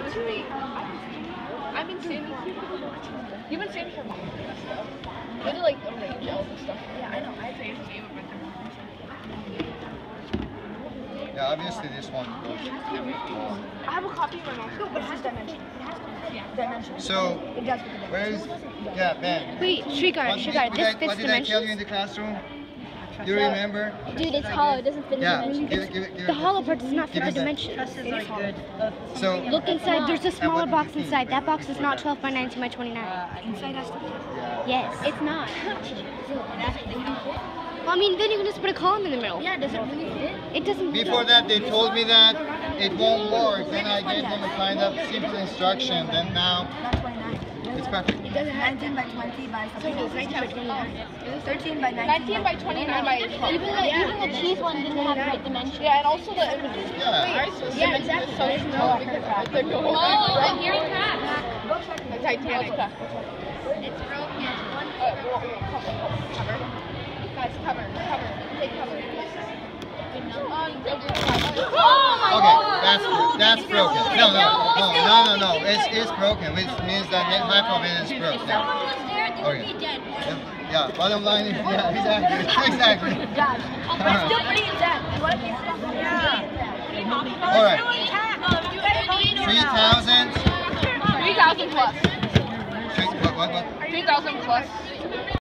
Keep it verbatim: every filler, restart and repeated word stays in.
to me. I've been saving. You've been saving for months. They do like arrange all this stuff. Yeah, I know. I saved a game of it. Yeah, obviously this one goes. I have a copy of my mom's. But it has dimension. Yeah, dimension. So, where is, yeah, Ben. Wait, Shrikar, Shrikar, this fits What did I tell you in dimensions? the classroom? Do you remember? Dude, it's hollow, it doesn't fit the Yeah, dimensions. give it, give it, give it. The hollow part does not fit Give the it that. dimensions. So, Look inside, there's a And smaller what do you box think? inside. That box is not twelve by nineteen by twenty-nine. Inside has to be. Yes. It's not. Well, I mean, then you can just put a column in the middle. Yeah, does it really fit? It doesn't. before that they told me that it won't work. Then I gave them a kind of simple instruction. Then now Not twenty-nine. it's perfect. It doesn't have nineteen by twenty by something. nineteen by twenty-nine. thirteen by nineteen. nineteen by twenty-nine by twelve. Even the, even the cheese one didn't have the right dimension. Yeah, and also the images. Yeah. Yeah, exactly. So there's no because they're going Oh, I'm hearing cracks. the Titanic. It's broken. Uh, well, well, cover, cover. Guys, cover, cover. Take cover. Okay, that's that's broken. No, no, no, no, no, no. It's it's broken, which means that half of it is broken. Okay. Yeah. Bottom line is yeah, exactly, exactly. It's still pretty intact. You want to keep it? Yeah. All right. Three thousand. Three thousand plus. Three, what, what, what? Three thousand plus.